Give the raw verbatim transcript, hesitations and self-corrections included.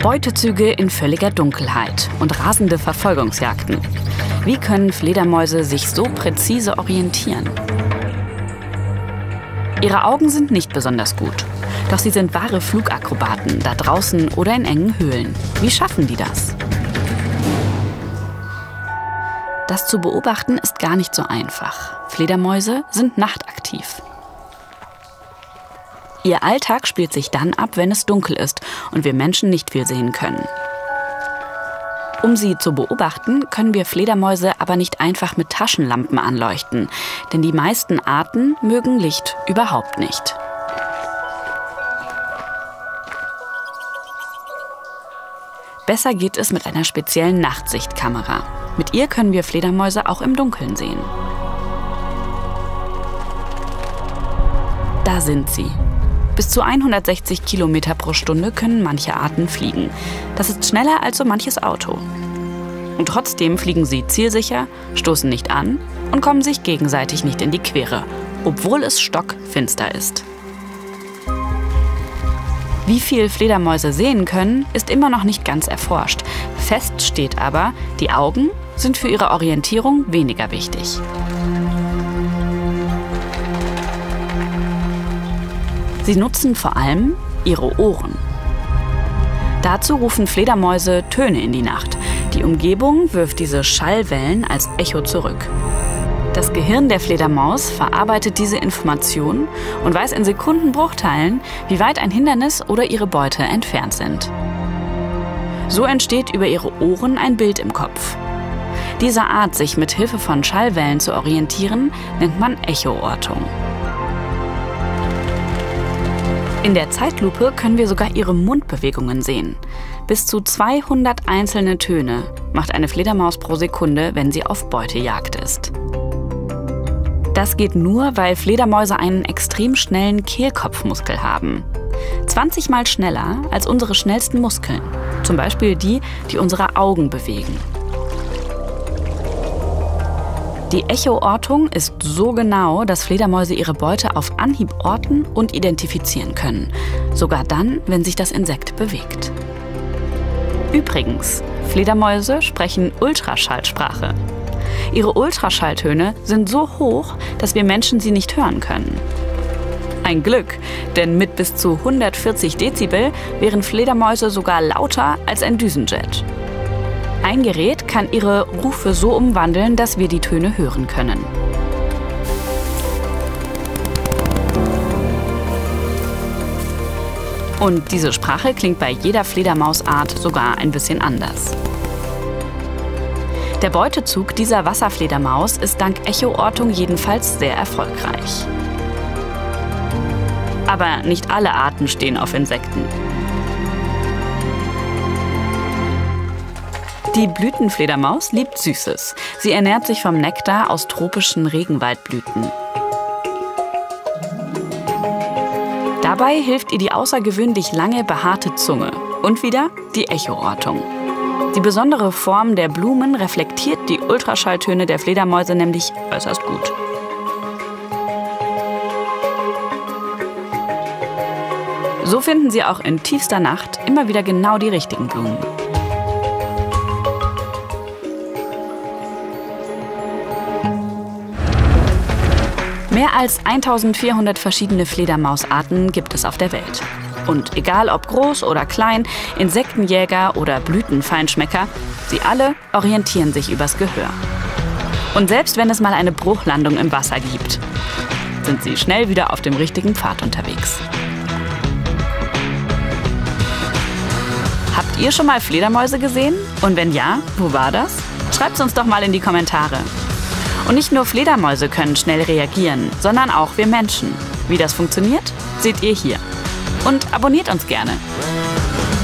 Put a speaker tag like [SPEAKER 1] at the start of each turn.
[SPEAKER 1] Beutezüge in völliger Dunkelheit und rasende Verfolgungsjagden. Wie können Fledermäuse sich so präzise orientieren? Ihre Augen sind nicht besonders gut. Doch sie sind wahre Flugakrobaten, da draußen oder in engen Höhlen. Wie schaffen die das? Das zu beobachten ist gar nicht so einfach. Fledermäuse sind nachtaktiv. Ihr Alltag spielt sich dann ab, wenn es dunkel ist und wir Menschen nicht viel sehen können. Um sie zu beobachten, können wir Fledermäuse aber nicht einfach mit Taschenlampen anleuchten, denn die meisten Arten mögen Licht überhaupt nicht. Besser geht es mit einer speziellen Nachtsichtkamera. Mit ihr können wir Fledermäuse auch im Dunkeln sehen. Da sind sie. Bis zu hundertsechzig Kilometer pro Stunde können manche Arten fliegen. Das ist schneller als so manches Auto. Und trotzdem fliegen sie zielsicher, stoßen nicht an und kommen sich gegenseitig nicht in die Quere, obwohl es stockfinster ist. Wie viel Fledermäuse sehen können, ist immer noch nicht ganz erforscht. Fest steht aber, die Augen sind für ihre Orientierung weniger wichtig. Sie nutzen vor allem ihre Ohren. Dazu rufen Fledermäuse Töne in die Nacht. Die Umgebung wirft diese Schallwellen als Echo zurück. Das Gehirn der Fledermaus verarbeitet diese Information und weiß in Sekundenbruchteilen, wie weit ein Hindernis oder ihre Beute entfernt sind. So entsteht über ihre Ohren ein Bild im Kopf. Diese Art, sich mit Hilfe von Schallwellen zu orientieren, nennt man Echoortung. In der Zeitlupe können wir sogar ihre Mundbewegungen sehen. Bis zu zweihundert einzelne Töne macht eine Fledermaus pro Sekunde, wenn sie auf Beutejagd ist. Das geht nur, weil Fledermäuse einen extrem schnellen Kehlkopfmuskel haben. zwanzig Mal schneller als unsere schnellsten Muskeln. Zum Beispiel die, die unsere Augen bewegen. Die Echoortung ist so genau, dass Fledermäuse ihre Beute auf Anhieb orten und identifizieren können. Sogar dann, wenn sich das Insekt bewegt. Übrigens, Fledermäuse sprechen Ultraschallsprache. Ihre Ultraschalltöne sind so hoch, dass wir Menschen sie nicht hören können. Ein Glück, denn mit bis zu hundertvierzig Dezibel wären Fledermäuse sogar lauter als ein Düsenjet. Ein Gerät kann ihre Rufe so umwandeln, dass wir die Töne hören können. Und diese Sprache klingt bei jeder Fledermausart sogar ein bisschen anders. Der Beutezug dieser Wasserfledermaus ist dank Echoortung jedenfalls sehr erfolgreich. Aber nicht alle Arten stehen auf Insekten. Die Blütenfledermaus liebt Süßes. Sie ernährt sich vom Nektar aus tropischen Regenwaldblüten. Dabei hilft ihr die außergewöhnlich lange, behaarte Zunge und wieder die Echoortung. Die besondere Form der Blumen reflektiert die Ultraschalltöne der Fledermäuse nämlich äußerst gut. So finden sie auch in tiefster Nacht immer wieder genau die richtigen Blumen. Mehr als eintausendvierhundert verschiedene Fledermausarten gibt es auf der Welt. Und egal ob groß oder klein, Insektenjäger oder Blütenfeinschmecker, sie alle orientieren sich übers Gehör. Und selbst wenn es mal eine Bruchlandung im Wasser gibt, sind sie schnell wieder auf dem richtigen Pfad unterwegs. Habt ihr schon mal Fledermäuse gesehen? Und wenn ja, wo war das? Schreibt es uns doch mal in die Kommentare. Und nicht nur Fledermäuse können schnell reagieren, sondern auch wir Menschen. Wie das funktioniert, seht ihr hier. Und abonniert uns gerne.